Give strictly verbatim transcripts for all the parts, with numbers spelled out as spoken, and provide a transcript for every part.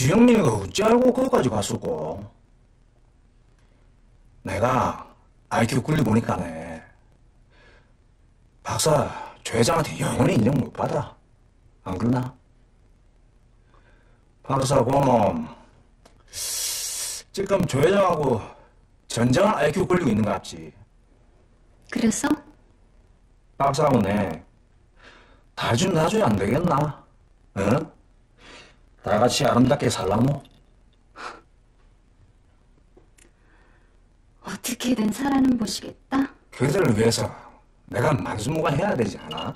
지영님이가 어찌 알고 거기까지 갔었고? 내가 아이큐 굴리 보니까네. 박사 조 회장한테 영원히 인정 못 받아. 안 그러나? 박사 그럼 지금 조 회장하고 전쟁한 아이큐 굴리고 있는 거 같지? 그래서? 박사하고 내 다준 놔줘야 안 되겠나? 응? 다 같이 아름답게 살라모? 어떻게든 살아는 보시겠다? 그들을 위해서 내가 만수무강해야 되지 않아?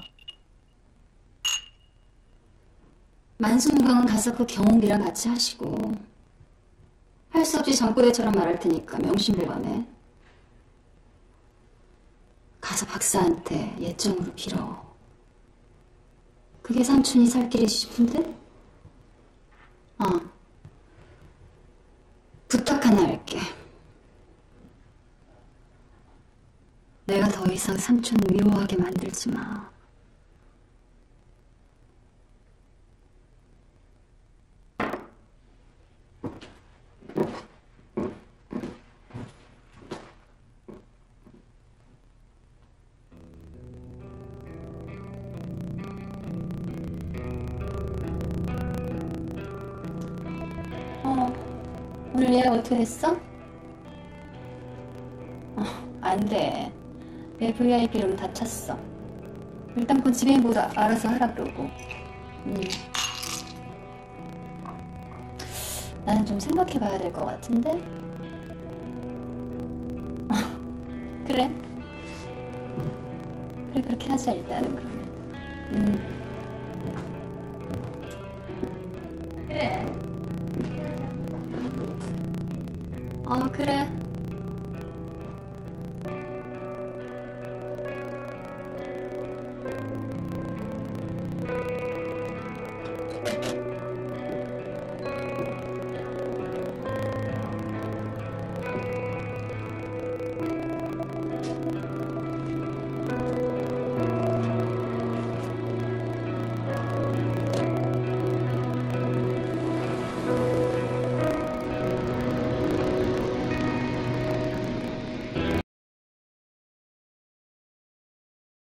만수무강은 가서 그 경운기랑 같이 하시고 할 수 없이 장부대처럼 말할 테니까 명심보감해. 가서 박사한테 예정으로 빌어. 그게 삼촌이 살 길이지 싶은데? 어. 부탁 하나 할게. 내가 더 이상 삼촌 미워하게 만들지 마. 어, 오늘 예약 어떻게 됐어? 어, 안 돼. 내 브이아이피룸 다 찼어. 일단 그 지배인 모두 알아서 하라 그러고. 음. 나는 좀 생각해봐야 될 것 같은데? 어, 그래. 그래, 그렇게 하자, 일단은 그러면. 음. 그래. 어, 그래.